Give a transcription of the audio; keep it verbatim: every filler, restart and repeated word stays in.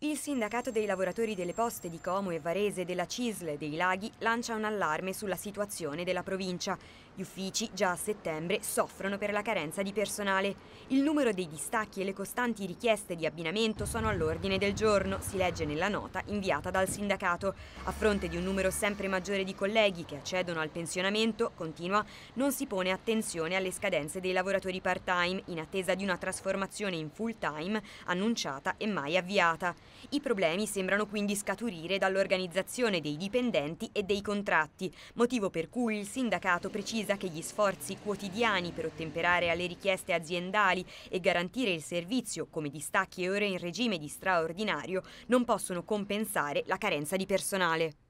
Il sindacato dei lavoratori delle poste di Como e Varese, della C I S L e dei Laghi lancia un allarme sulla situazione della provincia. Gli uffici già a settembre soffrono per la carenza di personale. Il numero dei distacchi e le costanti richieste di abbinamento sono all'ordine del giorno, si legge nella nota inviata dal sindacato. A fronte di un numero sempre maggiore di colleghi che accedono al pensionamento, continua, non si pone attenzione alle scadenze dei lavoratori part-time in attesa di una trasformazione in full-time annunciata e mai avviata. I problemi sembrano quindi scaturire dall'organizzazione dei dipendenti e dei contratti, motivo per cui il sindacato precisa che gli sforzi quotidiani per ottemperare alle richieste aziendali e garantire il servizio, come distacchi e ore in regime di straordinario, non possono compensare la carenza di personale.